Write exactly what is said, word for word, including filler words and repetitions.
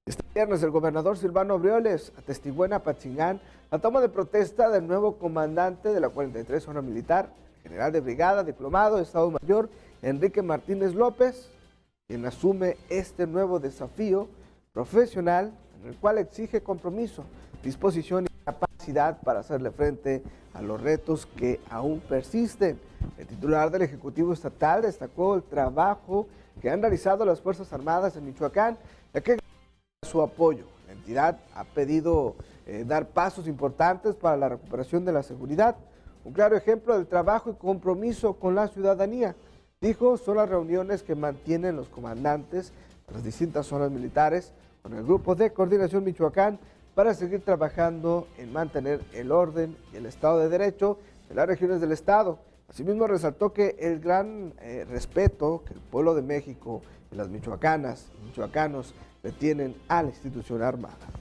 Este viernes el gobernador Silvano Aureoles atestiguó en Apatzingán la toma de protesta del nuevo comandante de la cuarenta y tres Zona Militar, general de brigada, diplomado de Estado Mayor, Enrique Martínez López, quien asume este nuevo desafío profesional en el cual exige compromiso, disposición y capacidad para hacerle frente a los retos que aún persisten. El titular del Ejecutivo Estatal destacó el trabajo que han realizado las Fuerzas Armadas en Michoacán, ya que su apoyo. La entidad ha pedido eh, dar pasos importantes para la recuperación de la seguridad. Un claro ejemplo del trabajo y compromiso con la ciudadanía, dijo, son las reuniones que mantienen los comandantes de las distintas zonas militares con el Grupo de Coordinación Michoacán para seguir trabajando en mantener el orden y el Estado de Derecho en las regiones del Estado. Asimismo, resaltó que el gran eh, respeto que el pueblo de México y las michoacanas y michoacanos le tienen a la institución armada.